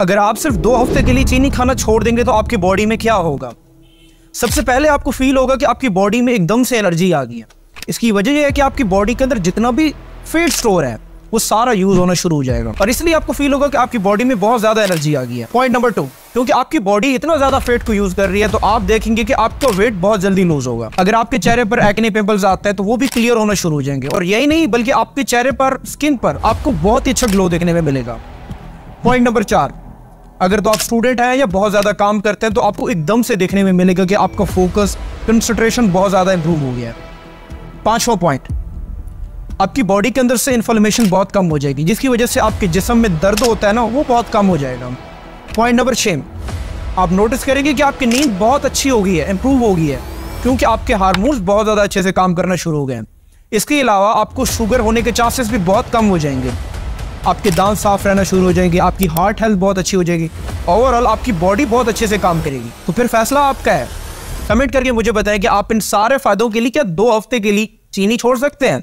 अगर आप सिर्फ 2 हफ्ते के लिए चीनी खाना छोड़ देंगे तो आपकी बॉडी में क्या होगा? सबसे पहले आपको फील होगा कि आपकी बॉडी में एकदम से एनर्जी आ गई है। इसकी वजह यह है कि आपकी बॉडी के अंदर जितना भी फैट स्टोर है वो सारा यूज होना शुरू हो जाएगा और इसलिए आपको फील होगा कि आपकी बॉडी में बहुत ज्यादा एनर्जी आ गई है। पॉइंट नंबर 2, क्योंकि आपकी बॉडी इतना ज्यादा फैट को यूज कर रही है तो आप देखेंगे कि आपका वेट बहुत जल्दी लूज होगा। अगर आपके चेहरे पर एक्ने पिंपल्स आते हैं तो वो भी क्लियर होना शुरू हो जाएंगे और यही नहीं बल्कि आपके चेहरे पर, स्किन पर आपको बहुत ही अच्छा ग्लो देखने में मिलेगा। पॉइंट नंबर 4, अगर तो आप स्टूडेंट हैं या बहुत ज्यादा काम करते हैं तो आपको एकदम से देखने में मिलेगा कि आपका फोकस, कंसंट्रेशन बहुत ज्यादा इंप्रूव हो गया है। 5वां पॉइंट, आपकी बॉडी के अंदर से इन्फ्लेमेशन बहुत कम हो जाएगी जिसकी वजह से आपके जिस्म में दर्द होता है ना वो बहुत कम हो जाएगा। पॉइंट नंबर 6, आप नोटिस करेंगे कि आपकी नींद बहुत अच्छी हो गई है, इंप्रूव हो गई है क्योंकि आपके हार्मोन्स बहुत ज़्यादा अच्छे से काम करना शुरू हो गए हैं। इसके अलावा आपको शुगर होने के चांसेस भी बहुत कम हो जाएंगे, आपके दांत साफ रहना शुरू हो जाएंगे, आपकी हार्ट हेल्थ बहुत अच्छी हो जाएगी, ओवरऑल आपकी बॉडी बहुत अच्छे से काम करेगी। तो फिर फैसला आपका है। कमेंट करके मुझे बताएं कि आप इन सारे फायदों के लिए क्या 2 हफ्ते के लिए चीनी छोड़ सकते हैं।